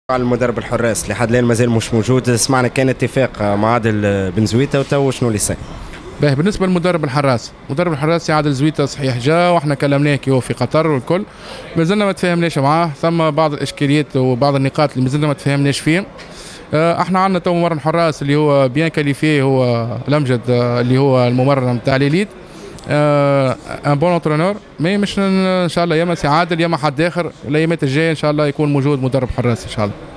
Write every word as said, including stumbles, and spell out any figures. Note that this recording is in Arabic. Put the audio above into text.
على المدرب الحراس لحد الان مازال مش موجود. سمعنا كان اتفاق مع عادل بن زويته وتو شنو اللي صاير؟ باهي بالنسبه للمدرب الحراس، مدرب الحراس عادل زويته صحيح جا واحنا كلمناه كي هو في قطر والكل، مازلنا ما تفاهمناش معاه، ثم بعض الاشكاليات وبعض النقاط اللي مازلنا ما تفاهمناش فيه. احنا عندنا تو ممرن حراس اللي هو بيان كاليفي، هو الامجد اللي هو الممرن نتاع ليليت، ان بون انترينور، مي مش ان شاء الله يا ما سي عادل يا ما حد اخر الايامات الجايه ان شاء الله يكون موجود مدرب حراس ان شاء الله.